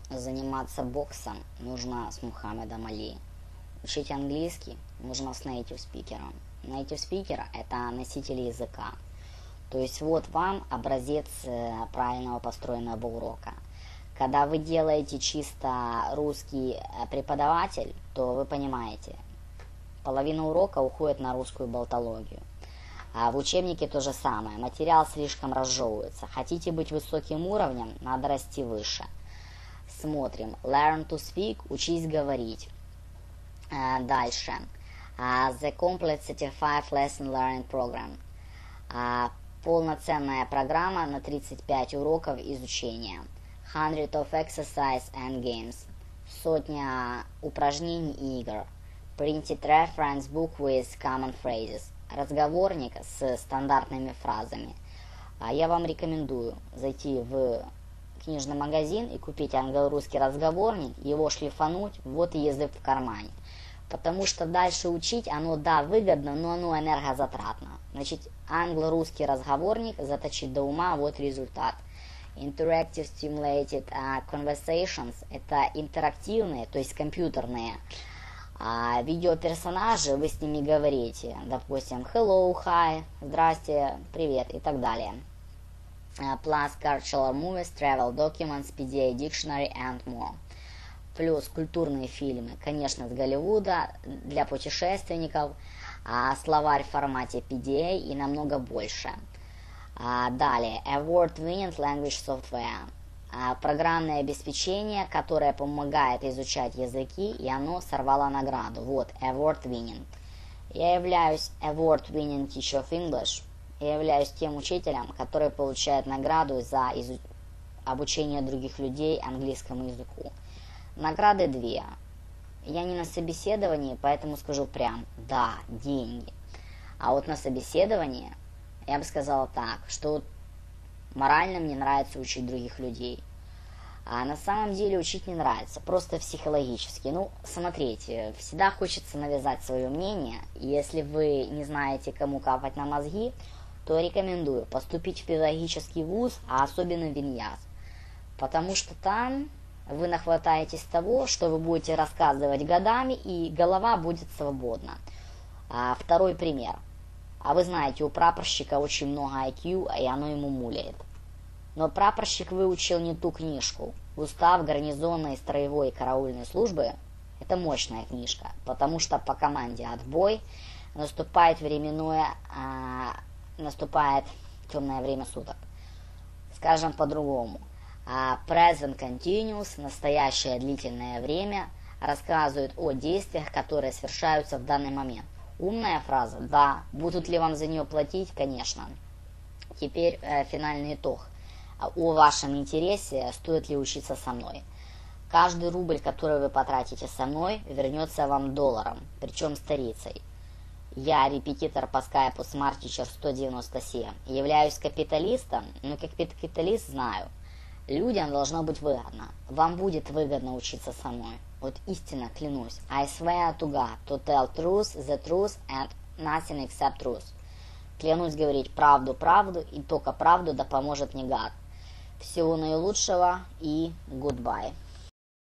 заниматься боксом нужно с Мухаммедом Али. Учить английский нужно с native спикером. Native спикер – это носитель языка. То есть вот вам образец правильного построенного урока. Когда вы делаете чисто русский преподаватель, то вы понимаете, половина урока уходит на русскую болтологию. А в учебнике то же самое. Материал слишком разжевывается. Хотите быть высоким уровнем, надо расти выше. Смотрим. Learn to speak. Учись говорить. Дальше. The Complete Certified Lesson Learning Program. Полноценная программа на 35 уроков изучения. 100 of exercise and games. Сотня упражнений и игр. Printed reference book with common phrases. Разговорник с стандартными фразами. Я вам рекомендую зайти в книжный магазин и купить англо-русский разговорник, его шлифануть, вот и язык в кармане. Потому что дальше учить, оно, да, выгодно, но оно энергозатратно. Значит, англо-русский разговорник заточить до ума, вот результат. Interactive Stimulated Conversations – это интерактивные, то есть компьютерные видеоперсонажи, вы с ними говорите, допустим, hello, hi, здрасте, привет и так далее. Plus cultural movies, travel documents, PDA dictionary and more. Плюс культурные фильмы, конечно, с Голливуда, для путешественников, словарь в формате PDA и намного больше. Далее, award-winning language software. Программное обеспечение, которое помогает изучать языки, и оно сорвало награду. Вот, award winning. Я являюсь award winning teacher of English. Я являюсь тем учителем, который получает награду за обучение других людей английскому языку. Награды две. Я не на собеседовании, поэтому скажу прям, да, деньги. А вот на собеседовании я бы сказала так, что морально мне нравится учить других людей. А на самом деле учить не нравится, просто психологически. Ну, смотрите, всегда хочется навязать свое мнение. И если вы не знаете, кому капать на мозги, то рекомендую поступить в педагогический вуз, а особенно в ИНЯС. Потому что там вы нахватаетесь того, что вы будете рассказывать годами, и голова будет свободна. Второй пример. А вы знаете, у прапорщика очень много IQ, и оно ему муляет. Но прапорщик выучил не ту книжку. Устав гарнизонной, строевой и караульной службы – это мощная книжка, потому что по команде «Отбой» наступает темное время суток. Скажем по-другому. Present continuous, настоящее длительное время, рассказывает о действиях, которые совершаются в данный момент. Умная фраза? Да. Будут ли вам за нее платить? Конечно. Теперь финальный итог. О вашем интересе, стоит ли учиться со мной. Каждый рубль, который вы потратите со мной, вернется вам долларом, причем старицей. Я репетитор по скайпу Smart Teacher 197. Являюсь капиталистом, но как капиталист знаю, людям должно быть выгодно. Вам будет выгодно учиться со мной. Вот истинно клянусь. I swear to God to tell truth, the truth and nothing except truth. Клянусь говорить правду, и только правду, да поможет мне God. Всего наилучшего и goodbye.